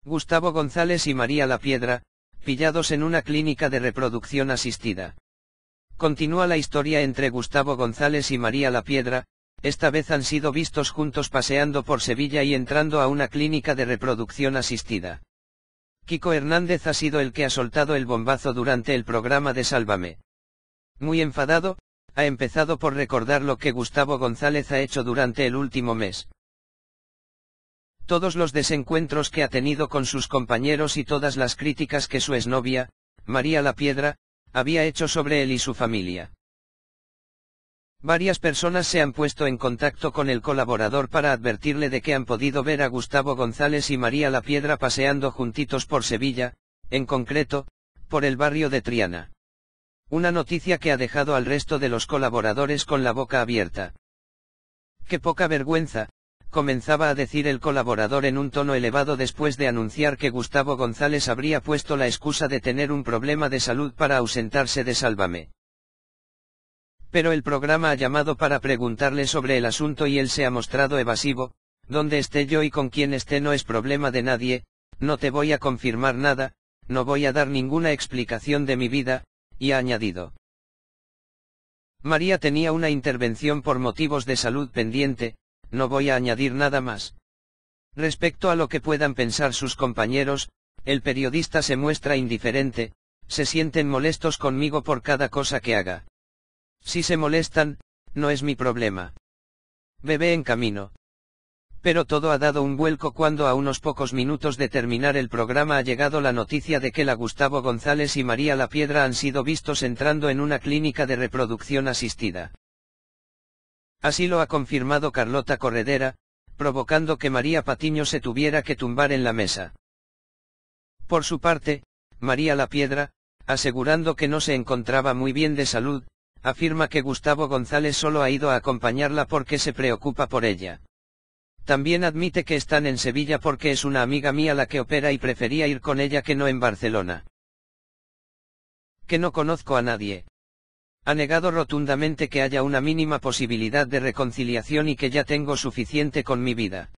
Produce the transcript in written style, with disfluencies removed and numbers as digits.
Gustavo González y María Lapiedra, pillados en una clínica de reproducción asistida. Continúa la historia entre Gustavo González y María Lapiedra. Esta vez han sido vistos juntos paseando por Sevilla y entrando a una clínica de reproducción asistida. Kiko Hernández ha sido el que ha soltado el bombazo durante el programa de Sálvame. Muy enfadado, ha empezado por recordar lo que Gustavo González ha hecho durante el último mes. Todos los desencuentros que ha tenido con sus compañeros y todas las críticas que su exnovia, María Lapiedra, había hecho sobre él y su familia. Varias personas se han puesto en contacto con el colaborador para advertirle de que han podido ver a Gustavo González y María Lapiedra paseando juntitos por Sevilla, en concreto, por el barrio de Triana. Una noticia que ha dejado al resto de los colaboradores con la boca abierta. ¡Qué poca vergüenza!, comenzaba a decir el colaborador en un tono elevado después de anunciar que Gustavo González habría puesto la excusa de tener un problema de salud para ausentarse de Sálvame. Pero el programa ha llamado para preguntarle sobre el asunto y él se ha mostrado evasivo. Donde esté yo y con quien esté no es problema de nadie, no te voy a confirmar nada, no voy a dar ninguna explicación de mi vida, y ha añadido. María tenía una intervención por motivos de salud pendiente, no voy a añadir nada más. Respecto a lo que puedan pensar sus compañeros, el periodista se muestra indiferente, se sienten molestos conmigo por cada cosa que haga. Si se molestan, no es mi problema. Bebé en camino. Pero todo ha dado un vuelco cuando a unos pocos minutos de terminar el programa ha llegado la noticia de que Gustavo González y María Lapiedra han sido vistos entrando en una clínica de reproducción asistida. Así lo ha confirmado Carlota Corredera, provocando que María Patiño se tuviera que tumbar en la mesa. Por su parte, María Lapiedra, asegurando que no se encontraba muy bien de salud, afirma que Gustavo González solo ha ido a acompañarla porque se preocupa por ella. También admite que están en Sevilla porque es una amiga mía la que opera y prefería ir con ella que no en Barcelona. Que no conozco a nadie. Ha negado rotundamente que haya una mínima posibilidad de reconciliación y que ya tengo suficiente con mi vida.